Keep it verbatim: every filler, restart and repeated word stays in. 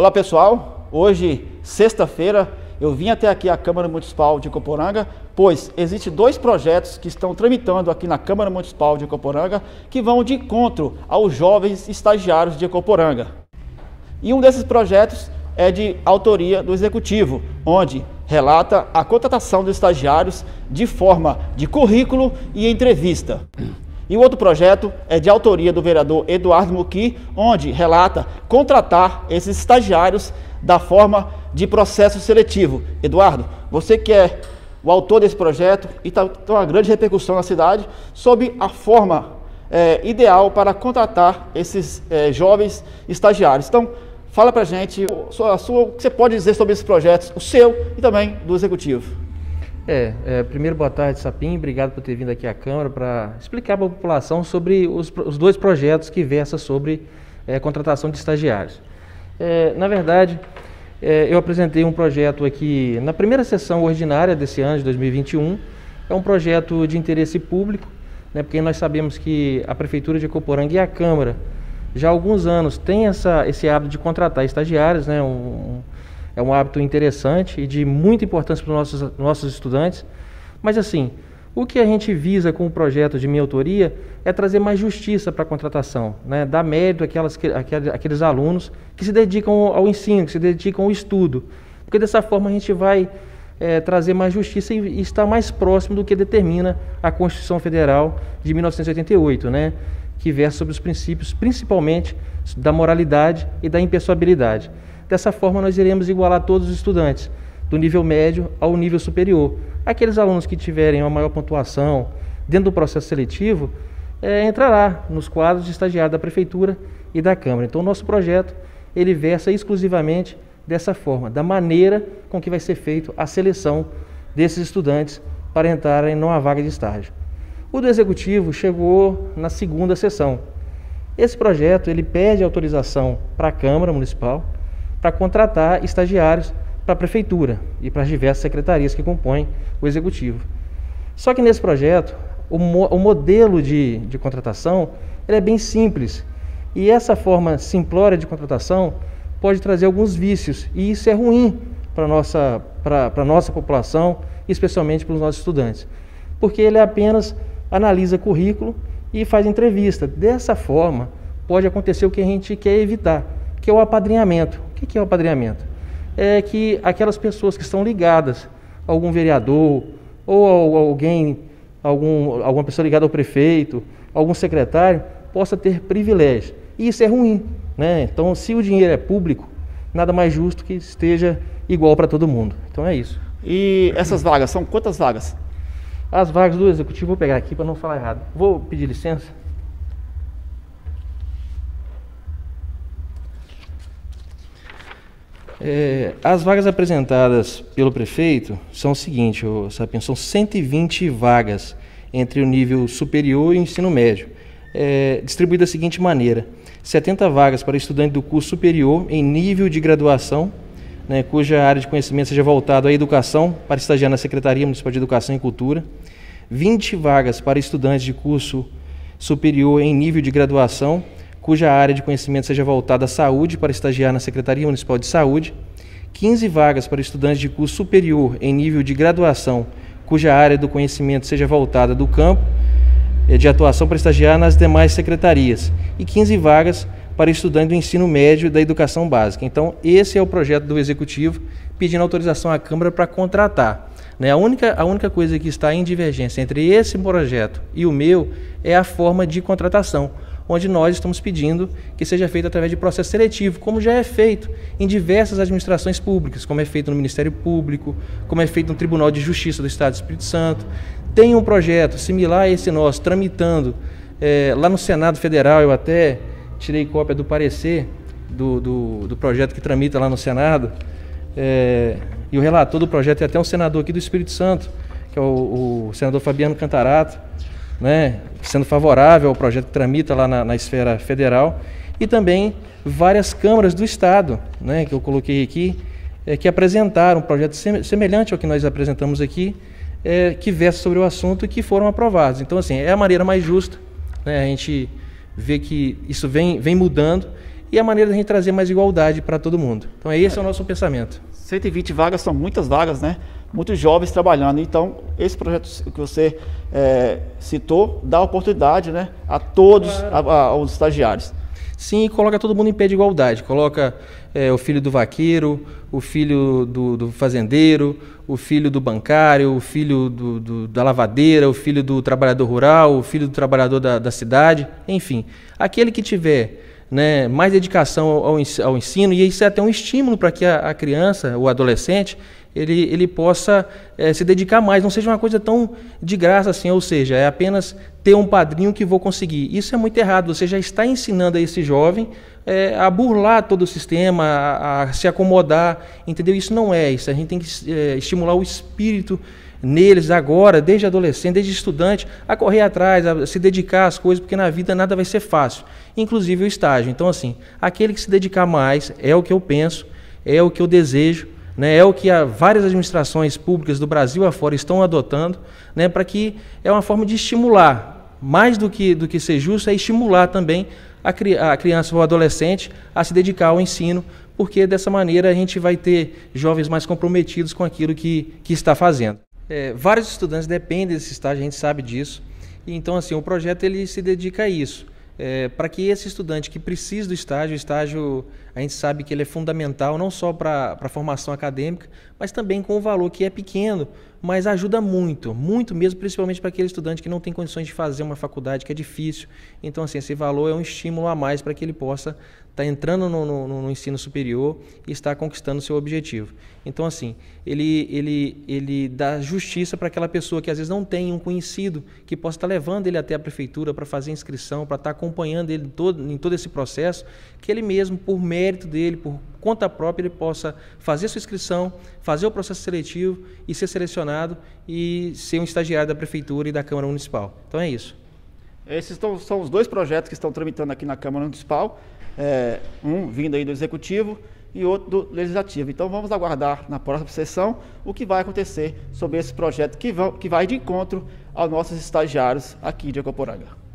Olá pessoal, hoje, sexta-feira, eu vim até aqui a Câmara Municipal de Ecoporanga, pois existem dois projetos que estão tramitando aqui na Câmara Municipal de Ecoporanga que vão de encontro aos jovens estagiários de Ecoporanga. E um desses projetos é de autoria do Executivo, onde relata a contratação dos estagiários de forma de currículo e entrevista. E o outro projeto é de autoria do vereador Eduardo Muqui, onde relata contratar esses estagiários da forma de processo seletivo. Eduardo, você que é o autor desse projeto e está tá uma grande repercussão na cidade sobre a forma é, ideal para contratar esses é, jovens estagiários. Então, fala pra gente a sua, o que você pode dizer sobre esses projetos, o seu e também do Executivo. É, é, primeiro, boa tarde, Sapim, obrigado por ter vindo aqui à Câmara para explicar para a população sobre os, os dois projetos que versam sobre é, contratação de estagiários. É, na verdade, é, eu apresentei um projeto aqui na primeira sessão ordinária desse ano, de dois mil e vinte e um, é um projeto de interesse público, né, porque nós sabemos que a Prefeitura de Ecoporanga e a Câmara, já há alguns anos, tem essa, esse hábito de contratar estagiários, né, um, é um hábito interessante e de muita importância para os nossos, nossos estudantes. Mas assim, o que a gente visa com o projeto de minha autoria é trazer mais justiça para a contratação, né? Dar mérito àquelas, àqueles, àqueles alunos que se dedicam ao ensino, que se dedicam ao estudo. Porque dessa forma a gente vai é, trazer mais justiça e, e estar mais próximo do que determina a Constituição Federal de mil novecentos e oitenta e oito, né? Que versa sobre os princípios, principalmente da moralidade e da impessoabilidade. Dessa forma, nós iremos igualar todos os estudantes, do nível médio ao nível superior. Aqueles alunos que tiverem uma maior pontuação dentro do processo seletivo, é, entrará nos quadros de estagiário da Prefeitura e da Câmara. Então, o nosso projeto, ele versa exclusivamente dessa forma, da maneira com que vai ser feita a seleção desses estudantes para entrarem numa vaga de estágio. O do Executivo chegou na segunda sessão. Esse projeto, ele pede autorização para a Câmara Municipal para contratar estagiários para a Prefeitura e para as diversas secretarias que compõem o Executivo. Só que nesse projeto, o, mo o modelo de, de contratação ele é bem simples e essa forma simplória de contratação pode trazer alguns vícios e isso é ruim para a nossa, para, para a nossa população, especialmente para os nossos estudantes, porque ele apenas analisa currículo e faz entrevista. Dessa forma, pode acontecer o que a gente quer evitar, que é o apadrinhamento. O que é o apadrinhamento? É que aquelas pessoas que estão ligadas a algum vereador ou a alguém, algum, alguma pessoa ligada ao prefeito, algum secretário, possa ter privilégio. E isso é ruim, né? Então, se o dinheiro é público, nada mais justo que esteja igual para todo mundo. Então é isso. E essas vagas, são quantas vagas? As vagas do Executivo, vou pegar aqui para não falar errado. Vou pedir licença. É, as vagas apresentadas pelo prefeito são o seguinte, ô, Sapinho, são cento e vinte vagas entre o nível superior e o ensino médio, é, distribuída da seguinte maneira: setenta vagas para estudante do curso superior em nível de graduação, né, cuja área de conhecimento seja voltada à educação, para estagiar na Secretaria Municipal de Educação e Cultura, vinte vagas para estudantes de curso superior em nível de graduação, cuja área de conhecimento seja voltada à saúde, para estagiar na Secretaria Municipal de Saúde, quinze vagas para estudantes de curso superior em nível de graduação, cuja área do conhecimento seja voltada do campo de atuação para estagiar nas demais secretarias, e quinze vagas para estudantes do ensino médio e da educação básica. Então, esse é o projeto do Executivo, pedindo autorização à Câmara para contratar. Né? A única, a única coisa que está em divergência entre esse projeto e o meu é a forma de contratação, onde nós estamos pedindo que seja feito através de processo seletivo, como já é feito em diversas administrações públicas, como é feito no Ministério Público, como é feito no Tribunal de Justiça do Estado do Espírito Santo. Tem um projeto similar a esse nosso, tramitando é, lá no Senado Federal. Eu até tirei cópia do parecer do, do, do projeto que tramita lá no Senado, é, e o relator do projeto é até um senador aqui do Espírito Santo, que é o, o senador Fabiano Cantarato, né, sendo favorável ao projeto que tramita lá na, na esfera federal, e também várias câmaras do Estado, né, que eu coloquei aqui, é, que apresentaram um projeto semelhante ao que nós apresentamos aqui, é, que versa sobre o assunto e que foram aprovados. Então, assim, é a maneira mais justa, né, a gente vê que isso vem, vem mudando e a maneira de a gente trazer mais igualdade para todo mundo. Então esse é o nosso pensamento. cento e vinte vagas são muitas vagas, né? Muitos jovens trabalhando. Então, esse projeto que você é, citou dá oportunidade, né, a todos, claro, a, a, aos estagiários. Sim, coloca todo mundo em pé de igualdade. Coloca é, o filho do vaqueiro, o filho do, do fazendeiro, o filho do bancário, o filho do, do, da lavadeira, o filho do trabalhador rural, o filho do trabalhador da, da cidade, enfim. Aquele que tiver, né, mais dedicação ao, ao ensino, e isso é até um estímulo para que a, a criança, o adolescente, ele, ele possa é, se dedicar mais, não seja uma coisa tão de graça assim, ou seja, é apenas ter um padrinho que vou conseguir. Isso é muito errado, você já está ensinando a esse jovem é, a burlar todo o sistema, a, a se acomodar, entendeu? Isso não é isso, a gente tem que é, estimular o espírito neles agora, desde adolescente, desde estudante, a correr atrás, a se dedicar às coisas, porque na vida nada vai ser fácil, inclusive o estágio. Então assim, aquele que se dedicar mais, é o que eu penso, é o que eu desejo, né, é o que a, várias administrações públicas do Brasil afora estão adotando, né, para que é uma forma de estimular, mais do que, do que ser justo, é estimular também a, cri, a criança ou o adolescente a se dedicar ao ensino, porque dessa maneira a gente vai ter jovens mais comprometidos com aquilo que, que está fazendo. É, vários estudantes dependem desse estágio, a gente sabe disso, e então assim, o projeto ele se dedica a isso. É, para que esse estudante que precisa do estágio, o estágio a gente sabe que ele é fundamental não só para a formação acadêmica, mas também com o valor que é pequeno, mas ajuda muito, muito mesmo, principalmente para aquele estudante que não tem condições de fazer uma faculdade, que é difícil. Então assim, esse valor é um estímulo a mais para que ele possa estar entrando no, no, no ensino superior e estar conquistando o seu objetivo. Então assim, ele, ele, ele dá justiça para aquela pessoa que às vezes não tem um conhecido, que possa estar levando ele até a prefeitura para fazer inscrição, para estar acompanhando ele todo, em todo esse processo, que ele mesmo, por mérito dele, por conta própria, ele possa fazer a sua inscrição, fazer o processo seletivo e ser selecionado e ser um estagiário da prefeitura e da Câmara Municipal. Então é isso. Esses estão, são os dois projetos que estão tramitando aqui na Câmara Municipal, é, um vindo aí do Executivo e outro do Legislativo. Então vamos aguardar na próxima sessão o que vai acontecer sobre esse projeto que, vão, que vai de encontro aos nossos estagiários aqui de Ecoporanga.